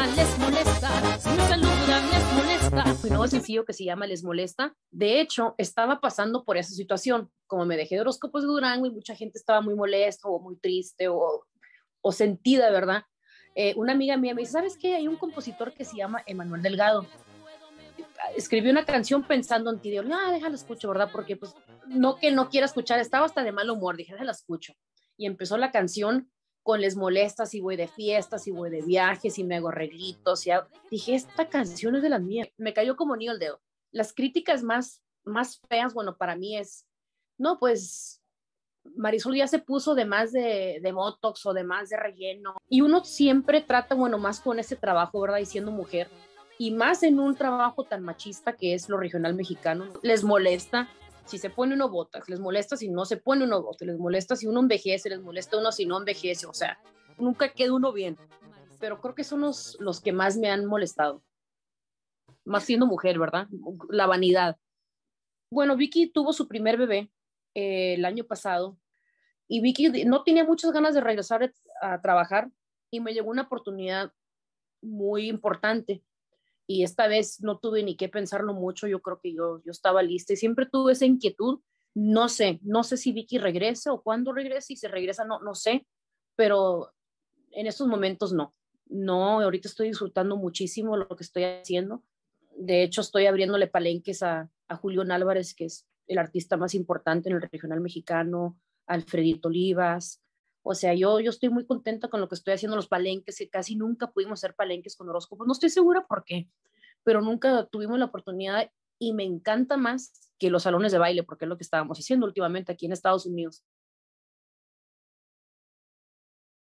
les molesta, si me saludan les molesta. Un nuevo sencillo que se llama Les Molesta. De hecho, estaba pasando por esa situación. Como me dejé de horóscopos de Durango y mucha gente estaba muy molesta o muy triste o sentida, ¿verdad? Una amiga mía me dice, ¿sabes qué? Hay un compositor que se llama Emanuel Delgado. Escribió una canción pensando en ti. Digo, no, déjala escucho, ¿verdad? Porque pues no que no quiera escuchar, estaba hasta de mal humor. Dije, déjala escucho. Y empezó la canción con Les Molesta, si voy de fiestas, si voy de viajes, si me hago arreglitos. Dije, esta canción es de las mías. Me cayó como niño el dedo. Las críticas más feas, bueno, para mí es, no, pues Marisol ya se puso de más de Botox o de más de relleno. Y uno siempre trata, bueno, más con ese trabajo, ¿verdad? Y siendo mujer, y más en un trabajo tan machista que es lo regional mexicano, les molesta si se pone uno Botox, les molesta si no se pone uno Botox, les molesta si uno envejece, les molesta uno si no envejece, o sea, nunca queda uno bien. Pero creo que son los que más me han molestado, más siendo mujer, ¿verdad? La vanidad. Bueno, Vicky tuvo su primer bebé el año pasado y Vicky no tenía muchas ganas de regresar a trabajar y me llegó una oportunidad muy importante y esta vez no tuve ni que pensarlo mucho, yo creo que yo estaba lista y siempre tuve esa inquietud, no sé si Vicky regresa o cuándo regresa y si regresa no sé, pero en estos momentos no, ahorita estoy disfrutando muchísimo lo que estoy haciendo, de hecho estoy abriéndole palenques a Julián Álvarez, que es el artista más importante en el regional mexicano, Alfredito Olivas, o sea, yo estoy muy contenta con lo que estoy haciendo, los palenques, que casi nunca pudimos hacer palenques con horóscopos, no estoy segura por qué, pero nunca tuvimos la oportunidad y me encanta más que los salones de baile, porque es lo que estábamos haciendo últimamente aquí en Estados Unidos.